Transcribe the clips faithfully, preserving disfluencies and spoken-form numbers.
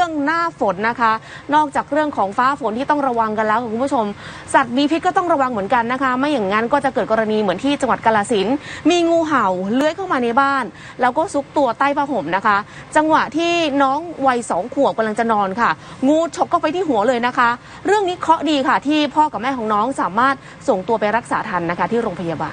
รื่องหน้าฝนนะคะนอกจากเรื่องของฟ้าฝนที่ต้องระวังกันแล้วคุณผู้ชมสัตว์มีพิษก็ต้องระวังเหมือนกันนะคะไม่อย่างนั้นก็จะเกิดกรณีเหมือนที่จังหวัดกาฬสินธุ์มีงูเห่าเลื้อยเข้ามาในบ้านแล้วก็ซุกตัวใต้ผ้าห่มนะคะจังหวะที่น้องวัยสองขวบกำลังจะนอนค่ะงูฉกเข้าไปที่หัวเลยนะคะเรื่องนี้เคราะห์ดีค่ะที่พ่อกับแม่ของน้องสามารถส่งตัวไปรักษาทันนะคะที่โรงพยาบาล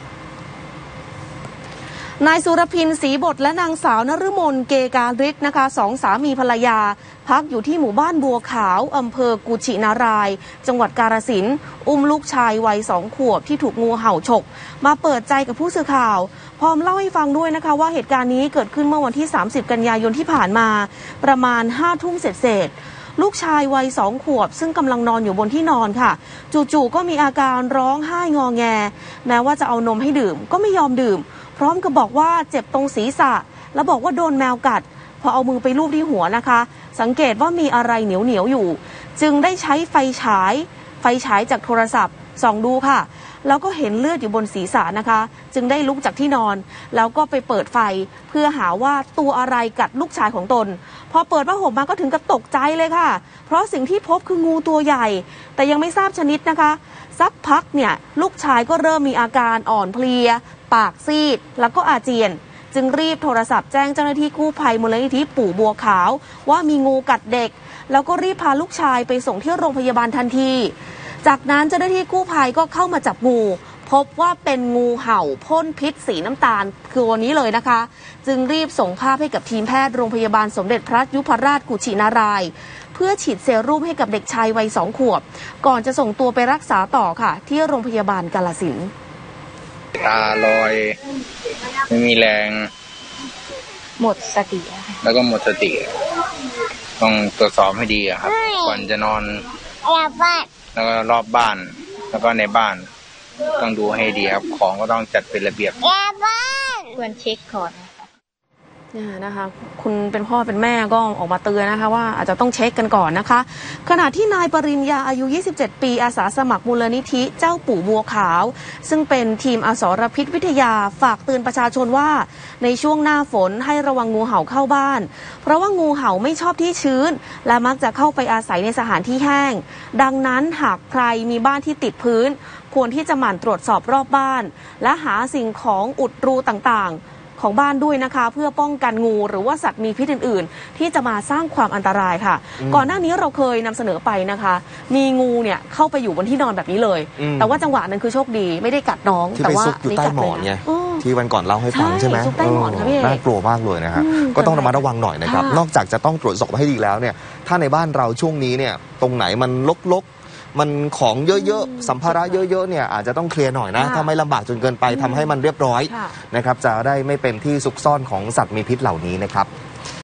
นายสุรพินศรีบดและนางสาวนฤมลเกการฤทธิ์นะคะสองสามีภรรยาพักอยู่ที่หมู่บ้านบัวขาวอำเภอกุชินารายจังหวัดกาฬสินธุ์อุ้มลูกชายวัยสองขวบที่ถูกงูเห่าฉกมาเปิดใจกับผู้สื่อข่าวพร้อมเล่าให้ฟังด้วยนะคะว่าเหตุการณ์นี้เกิดขึ้นเมื่อวันที่สามสิบกันยายนที่ผ่านมาประมาณห้าทุ่มเศษลูกชายวัยสองขวบซึ่งกำลังนอนอยู่บนที่นอนค่ะจู่ๆก็มีอาการร้องไห้งอแงแม้ว่าจะเอานมให้ดื่มก็ไม่ยอมดื่มพร้อมกับบอกว่าเจ็บตรงศีรษะแล้วบอกว่าโดนแมวกัดพอเอามือไปลูบที่หัวนะคะสังเกตว่ามีอะไรเหนียวเหนียวอยู่จึงได้ใช้ไฟฉายไฟฉายจากโทรศัพท์ส่องดูค่ะแล้วก็เห็นเลือดอยู่บนศีรษะนะคะจึงได้ลุกจากที่นอนแล้วก็ไปเปิดไฟเพื่อหาว่าตัวอะไรกัดลูกชายของตนพอเปิดผ้าห่มมาก็ถึงกับตกใจเลยค่ะเพราะสิ่งที่พบคืองูตัวใหญ่แต่ยังไม่ทราบชนิดนะคะสักพักเนี่ยลูกชายก็เริ่มมีอาการอ่อนเพลียปากซีดแล้วก็อาเจียนจึงรีบโทรศัพท์แจ้งเจ้าหน้าที่กู้ภัยมูลนิธิปู่บัวขาวว่ามีงูกัดเด็กแล้วก็รีบพาลูกชายไปส่งที่โรงพยาบาลทันทีจากนั้นเจ้าหน้าที่กู้ภัยก็เข้ามาจับงูพบว่าเป็นงูเห่าพ่นพิษสีน้ำตาลคือวันนี้เลยนะคะจึงรีบส่งภาพให้กับทีมแพทย์โรงพยาบาลสมเด็จพระยุพราชกุชินารายณ์เพื่อฉีดเซรุ่มให้กับเด็กชายวัยสองขวบก่อนจะส่งตัวไปรักษาต่อค่ะที่โรงพยาบาลกาฬสินธุ์ตาลอยไม่มีแรงหมดสติแล้วก็หมดสติต้องตรวจสอบให้ดีครับก่อนจะนอนแล้วก็รอบบ้านแล้วก็ในบ้านต้องดูให้ดีครับของก็ต้องจัดเป็นระเบียบควรเช็คก่อนเนี่ยนะคะคุณเป็นพ่อเป็นแม่ก็ออกมาเตือนนะคะว่าอาจจะต้องเช็คกันก่อนนะคะขณะที่นายปริญญาอายุยี่สิบเจ็ดปีอาสาสมัครมูลนิธิเจ้าปู่บัวขาวซึ่งเป็นทีมอสรพิษวิทยาฝากเตือนประชาชนว่าในช่วงหน้าฝนให้ระวังงูเห่าเข้าบ้านเพราะว่างูเห่าไม่ชอบที่ชื้นและมักจะเข้าไปอาศัยในสถานที่แห้งดังนั้นหากใครมีบ้านที่ติดพื้นควรที่จะหมั่นตรวจสอบรอบบ้านและหาสิ่งของอุดรูต่างๆของบ้านด้วยนะคะเพื่อป้องกันงูหรือว่าสัตว์มีพิษอื่นๆที่จะมาสร้างความอันตรายค่ะก่อนหน้านี้เราเคยนำเสนอไปนะคะมีงูเนี่ยเข้าไปอยู่บนที่นอนแบบนี้เลยแต่ว่าจังหวะนั้นคือโชคดีไม่ได้กัดน้องแต่ว่าอยู่ใต้หมอนไงที่วันก่อนเล่าให้ฟังใช่ไหมน่ากลัวมากเลยนะฮะก็ต้องระมัดระวังหน่อยนะครับนอกจากจะต้องตรวจสอบให้ดีแล้วเนี่ยถ้าในบ้านเราช่วงนี้เนี่ยตรงไหนมันลกมันของเยอะๆสัมภาระเยอะๆเนี่ยอาจจะต้องเคลียร์หน่อยนะถ้าไม่ลำบากจนเกินไปทำให้มันเรียบร้อยนะครับจะได้ไม่เป็นที่ซุกซ่อนของสัตว์มีพิษเหล่านี้นะครับ